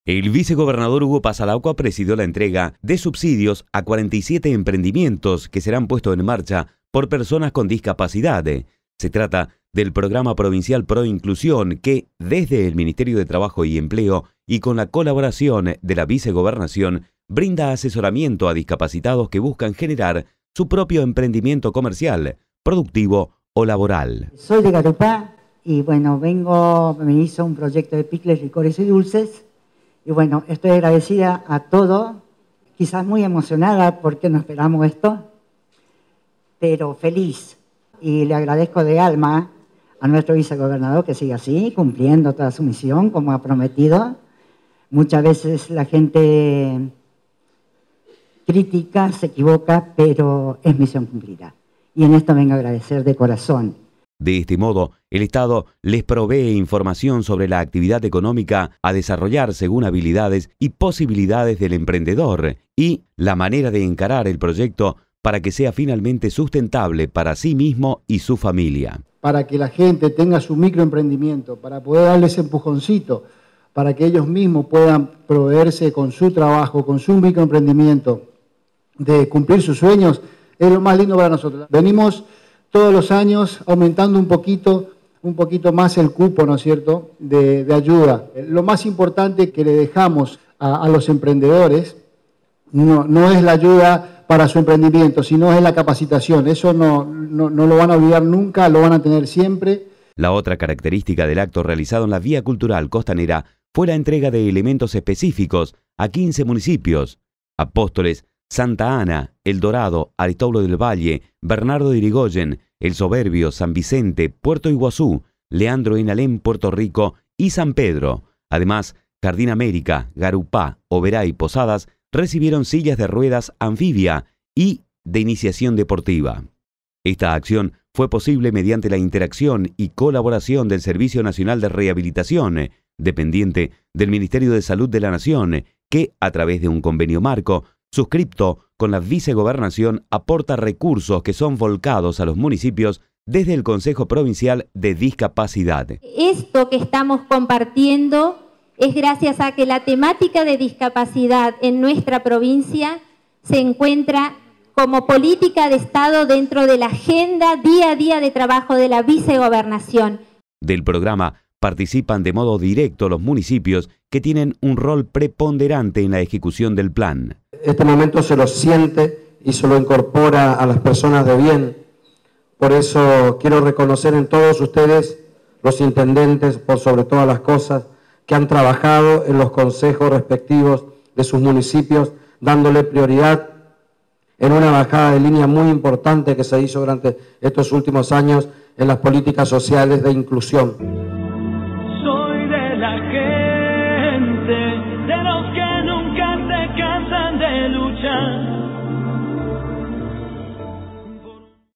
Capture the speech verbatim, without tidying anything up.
El vicegobernador Hugo Pasalaucua presidió la entrega de subsidios a cuarenta y siete emprendimientos que serán puestos en marcha por personas con discapacidad. Se trata del programa provincial Pro Inclusión que, desde el Ministerio de Trabajo y Empleo y con la colaboración de la vicegobernación, brinda asesoramiento a discapacitados que buscan generar su propio emprendimiento comercial, productivo o laboral. Soy de Garupá y bueno, vengo, me hizo un proyecto de picles, licores y dulces. Y bueno, estoy agradecida a todo, quizás muy emocionada porque no esperamos esto, pero feliz. Y le agradezco de alma a nuestro vicegobernador que siga así, cumpliendo toda su misión como ha prometido. Muchas veces la gente critica, se equivoca, pero es misión cumplida. Y en esto vengo a agradecer de corazón. De este modo, el Estado les provee información sobre la actividad económica a desarrollar según habilidades y posibilidades del emprendedor y la manera de encarar el proyecto para que sea finalmente sustentable para sí mismo y su familia. Para que la gente tenga su microemprendimiento, para poder darle ese empujoncito, para que ellos mismos puedan proveerse con su trabajo, con su microemprendimiento, de cumplir sus sueños, es lo más lindo para nosotros. Venimos todos los años aumentando un poquito, un poquito más el cupo, ¿no es cierto?, de, de ayuda. Lo más importante que le dejamos a, a los emprendedores no, no es la ayuda para su emprendimiento, sino es la capacitación. Eso no, no, no lo van a olvidar nunca, lo van a tener siempre. La otra característica del acto realizado en la Vía Cultural Costanera fue la entrega de elementos específicos a quince municipios: Apóstoles, Santa Ana, El Dorado, Aristóbulo del Valle, Bernardo de Irigoyen, El Soberbio, San Vicente, Puerto Iguazú, Leandro en Alem, Puerto Rico y San Pedro. Además, Jardín América, Garupá, Oberá y Posadas recibieron sillas de ruedas anfibia y de iniciación deportiva. Esta acción fue posible mediante la interacción y colaboración del Servicio Nacional de Rehabilitación, dependiente del Ministerio de Salud de la Nación, que, a través de un convenio marco, suscripto con la vicegobernación, aporta recursos que son volcados a los municipios desde el Consejo Provincial de Discapacidad. Esto que estamos compartiendo es gracias a que la temática de discapacidad en nuestra provincia se encuentra como política de Estado dentro de la agenda día a día de trabajo de la vicegobernación. Del programa participan de modo directo los municipios que tienen un rol preponderante en la ejecución del plan. Este momento se lo siente y se lo incorpora a las personas de bien. Por eso quiero reconocer en todos ustedes, los intendentes, por sobre todas las cosas, que han trabajado en los consejos respectivos de sus municipios, dándole prioridad en una bajada de línea muy importante que se hizo durante estos últimos años en las políticas sociales de inclusión. Soy de la gente, de los que nunca se cansan de luchar.